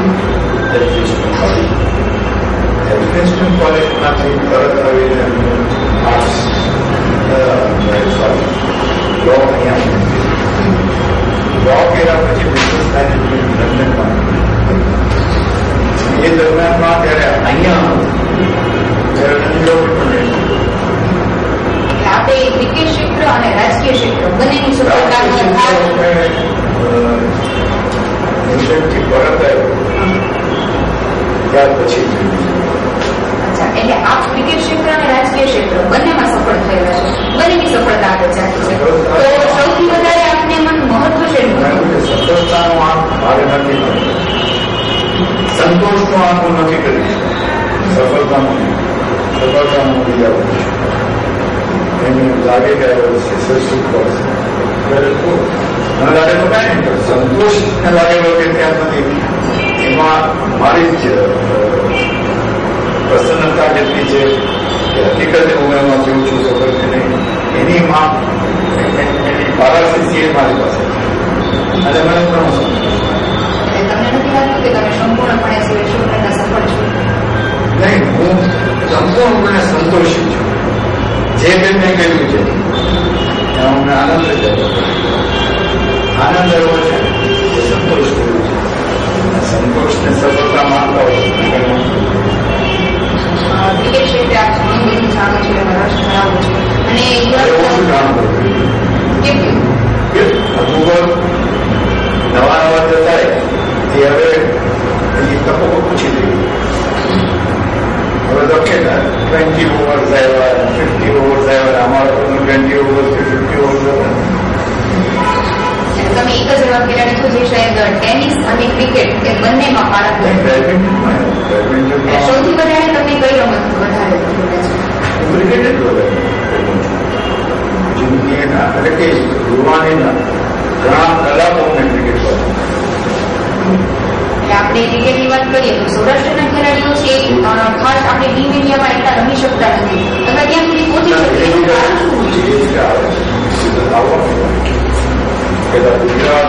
Education કોલેજમાંથી તરત આવીને આર્ટ્સ લો અહીંયા લો કર્યા પછી બિઝનેસ મેનેજમેન્ટ લંડનમાં. એ દરમિયાનમાં ત્યારે અહીંયા આપણે ક્રિકેટ ક્ષેત્ર અને રાજકીય ક્ષેત્ર બંનેની સફળતા ઇન્ટરનેટથી પરત આવ્યો ત્યાર પછી. અચ્છા, એટલે આપ ક્રિકેટ ક્ષેત્ર અને રાજકીય ક્ષેત્ર બંનેમાં સફળ થયેલા છે, બંનેની સફળતા આગળ ચાલી છે. તો સૌથી વધારે આપને એમાં મહત્વ છે સફળતાનો આંક મારે નથી, સંતોષનો આંક હું નથી કરી સફળતાનો બીજા એને લાગે કે સક્સેસફુલ પડશે મને લાગે તો કાંઈ નહીં, સંતોષને લાગેલો કે ત્યાં નથી એમાં મારી જ પ્રસન્નતા જેટલી છે કે હકીકતે હું એમાં જેવું છું ખબર છે નહીં એની એની પારાશીસી એ મારી પાસે અને મને પણ તમને નથી લાગતું કે તમે સંપૂર્ણપણે સફળ છો? નહીં, હું સંપૂર્ણપણે સંતોષી છું. જે બેન મેં કર્યું છે એમાં અમને આનંદ જ આનંદ એવો છે કે સંતોષ કર્યું છે. સંતોષને સફળતા માનતા હોય ક્રિકેટ ક્ષેત્રે આપ ઘણું બધું જાણો છો, એમાં રસ ધરાવો છો અને નવા જતા એ હવે એની તકો ઓછી થઈ. હવે તો કે 20 ઓવર્સ આવ્યા, 50 ઓવર્સ આવ્યા, અમારા 20 ઓવર્સ કે 50 ઓવર્સ હતા. તમે એક જ એવા ખેલાડી છો જે શાયદ ટેનિસ અને ક્રિકેટ એ બંનેમાં પારંગત. સૌથી વધારે તમે કઈ રમત વધારે ક્રિકેટ જ જિંદગીના એટલે કે યુવાનીના ઘણા કલાકો મેં ક્રિકેટ કર્યો. આપણે ક્રિકેટની વાત કરીએ તો સૌરાષ્ટ્રના ખેલાડીઓ છે ખાસ આપણે ટીમ ઇન્ડિયામાં એટલા રમી શકતા નથી, તમે ત્યાં સુધી પહોંચી શકે. ગુજરાત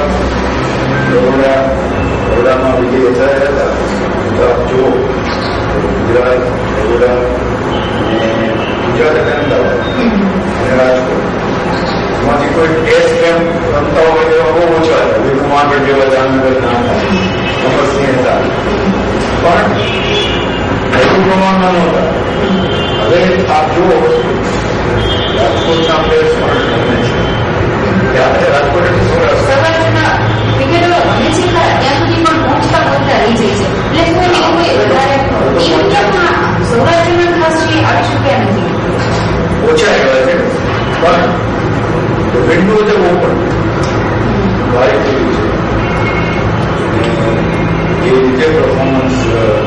બરોડામાં વિજય થયા હતા. ગુજરાત જુઓ, ગુજરાત બરોડા ગુજરાત અને અમદાવાદ અને રાજકોટ એમાંથી કોઈ ટેસ્ટ કેમ્પ રમતા હોય એવા બહુ ઓછા હતા. વિકુમાર જેવા જામનગર ના અમરસિંહ હતા પણ એટલું પ્રમાણમાં નહોતા. હવે આપ જુઓ રાજકોટના પ્લેયર્સ પણ રમે છે. રાજકોટ સૌરાષ્ટ્રના ક્રિકેટરો રમે છે ખરા, ત્યાં સુધી પણ પહોંચતા રહી જાય છે. એટલે કોઈ વધારે ઇન્ડિયામાં સૌરાષ્ટ્રના ખાસ છે આવી શક્યા નથી. ઓછા એવા છે પણ વિન્ડો છે ઓપન વાઇડ થયું છે. એ રીતે પરફોર્મન્સ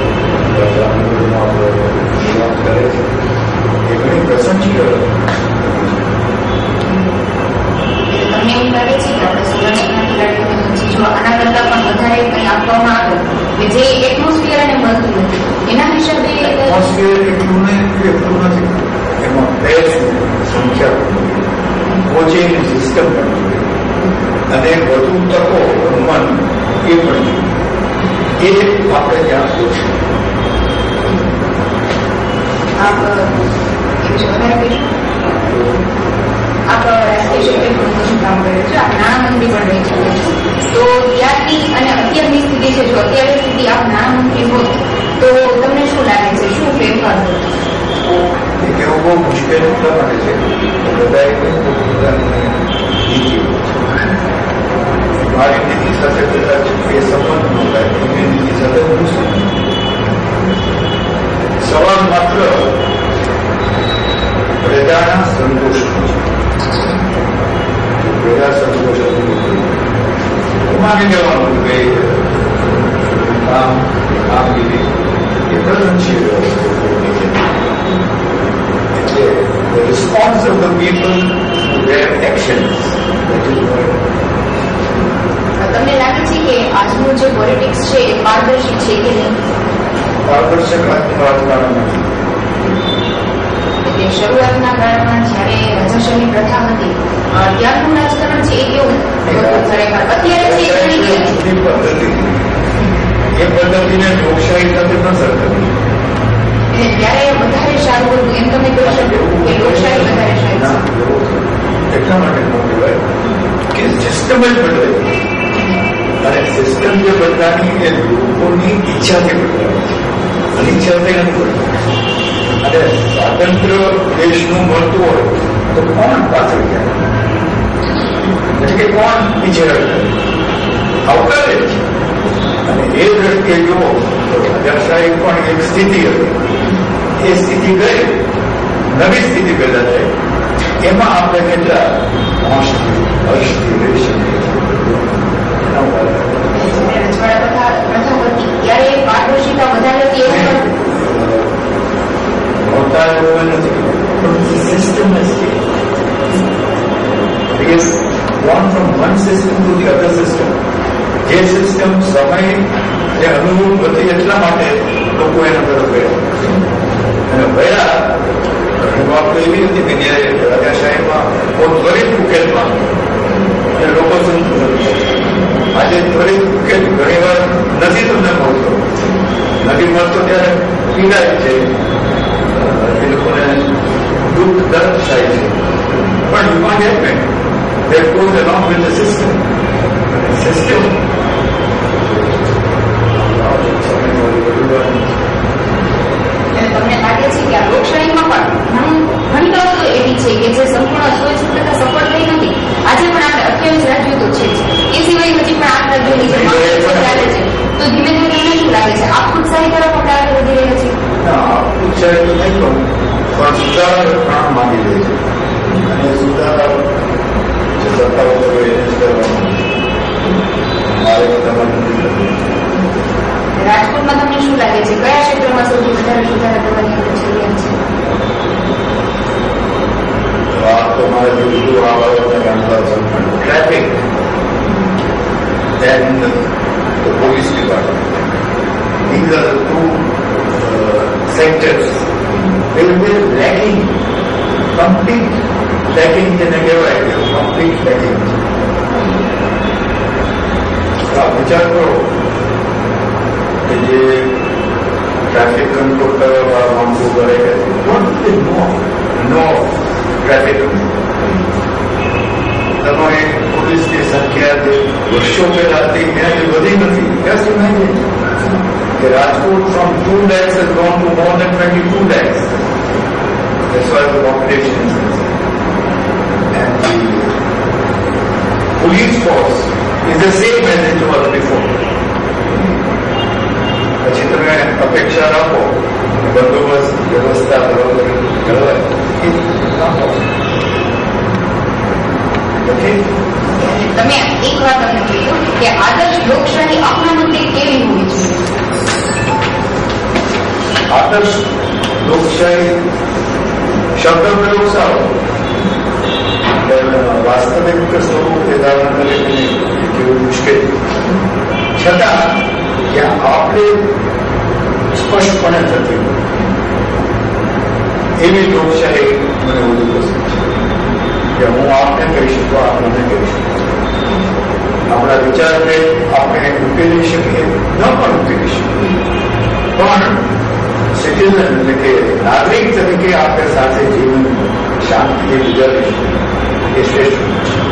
કરે છે એ ઘણી પ્રશંસનીય. તમને એવું લાગે છે કે આપણે સૌરાષ્ટ્રના ખેલાડીઓને જો આના કરતા પણ વધારે કંઈ આપવામાં આવે કે જે એટમોસ્ફિયર અને મળતું નથી એના હિસાબે એટમોસ્ફિયર એટલું નથી એમાં પ્લેયર્સની સંખ્યા કોચિંગ સિસ્ટમ પણ અને વધુ તકો રમવાની એ પણ એ આપણે ત્યાં ઓછું. આપ એવું છે વધારે કહીશું આપ રાજકીય ક્ષેત્રે ઘણું બધું કામ કર્યું છે, આપ નાણામંત્રી પણ રહી ચૂક્યા છો. તો ત્યારની અને અત્યારની સ્થિતિ છે, જો અત્યારની સ્થિતિ આપ નાણામંત્રી હોત તો તમને શું લાગે છે, શું ફેરફાર હોત? એ કેવું બહુ મુશ્કેલ એટલા માટે છે બધાએ પોતાની નીતિ મારી નીતિ સાથે કદાચ એ સંબંધ ન થાય, એની નીતિ સાથે હું સવાલ માત્ર પ્રજાના સંતોષનો છે. પ્રજા સંતોષ માની જવાનું કે કામગીરી એ પ્રશંસનીય એટલે the response of the people to their actions. તમને લાગે છે કે આજનું જે પોલિટિક્સ છે એ પારદર્શી છે કે નહીં? પારદર્શક રાજકારણ નથી. એટલે શરૂઆતના કાળમાં જયારે રાજાશાહી પ્રથા હતી ત્યારનું રાજકારણ છે એ કેવું ખરેખર અત્યારે છે પદ્ધતિ એ પદ્ધતિને લોકશાહી સાથે ન સરખાવી. ત્યારે વધારે સારું હતું એમ તમે કહી શકો કે લોકશાહી વધારે સારી? એટલા માટે ન કહેવાય કે સિસ્ટમ જ બદલાય, અને સિસ્ટમ જે બદલાની એ લોકોની ઈચ્છાથી બદલાય, અનિચ્છાથી નથી બદલાય. અને સ્વાતંત્ર દેશનું મળતું હોય તો કોણ પાછળ જાય, એટલે કે કોણ પીછે રહે, આવકારે છે. અને એ દ્રષ્ટિએ જુઓ તો રાજાશાહી પણ એક સ્થિતિ હતી, એ સ્થિતિ ગઈ, નવી સ્થિતિ પેદા થઈ. એમાં આપણે કેટલા હોશથી હર્ષથી રહી શકીએ. ત્યારે પારદર્શિતા વધારે હતી એવું હોતા એવું નથી, પણ સિસ્ટમ નથી. Because gone from one system to the other system. જે સિસ્ટમ સમય જે અનુરૂપ હતી એટલા માટે લોકો એના તરફ ગયા, અને ગયા વાત તો એવી હતી કે જયારે રાજાશાહીમાં બહુ ત્વરિત ઉકેલમાં એ લોકો સંતુષ્ટ નથી. આજે ત્વરિત ઉકેલ ઘણી વાર નથી તમને મળતો, નથી મળતો ત્યારે પીડાય છે, એ લોકોને દુઃખ દર્દ થાય છે. પણ યુવાન એમ ને that goes along with the system. System તમને લાગે છે કે આ લોકશાહીમાં પણ ઘણી બાબતો એવી છે કે જે સંપૂર્ણ 100% સફળ થઈ નથી. આજે પણ આપણે 28 રાજ્યો તો છે, એ સિવાય હજી પણ 8 રાજ્યોની જે ચાલે છે. તો ધીમે ધીમે તમને શું લાગે છે આ ઉત્સાહી તરફ આપણે આગળ વધી રહ્યા છીએ? ઉત્સાહી તો નહીં કહું, પણ સુધાર પ્રાણ માંગી લે છે, અને સુધાર જે સત્તાઓ હોય એને જ કરવાનું. મારે તમારે નથી કરવું. રાજકોટમાં તમને શું લાગે છે કયા ક્ષેત્રમાં સૌથી વધારે સુધારા કરવાની જરૂરિયાત છે? આ તો મારે જોઈતું આ બાબતને જાણવા છે. Traffic and the police department. These are the two sectors where we are lacking, complete lacking જેને કહેવાય, complete lacking. વિચાર કરો કે જે ટ્રાફિક કંટ્રોલ કરવા માણસો કરે છે, નો ટ્રાફિક તમારી પોલીસની સંખ્યા જે વર્ષો પહેલા હતી ત્યાંથી વધી નથી. ત્યાં સુધી કે Rajkot from 2 lakhs has gone to more than 22 lakhs. That's why the population is increasing. And the police force is the same as it was before. પછી તમે અપેક્ષા રાખો બંદોબસ્ત વ્યવસ્થા બરોબર જળવાય, એ ના હોય. તમે એક વાત તમને કીધું કે આદર્શ લોકશાહી અપનાવતી કેવી હોવી જોઈએ? આદર્શ લોકશાહી શબ્દ પ્રયોગ સારો, વાસ્તવિક સ્વરૂપ એ ધારણ કરે કેવું મુશ્કેલ. છતાં જ્યાં આપણે સ્પષ્ટપણે થતી એવી લોકશાહી મને વધુ પસંદ છે, કે હું આપને કહી શકું, આપ મને કહી શકું, આપણા વિચારને આપણે ઉકેલી શકીએ, ન પણ ઉકેલી શકીએ, પણ સિટીઝન એટલે કે નાગરિક તરીકે આપણે સાથે જીવન શાંતિથી ગુજારીશું એ શ્રેષ્ઠ છે.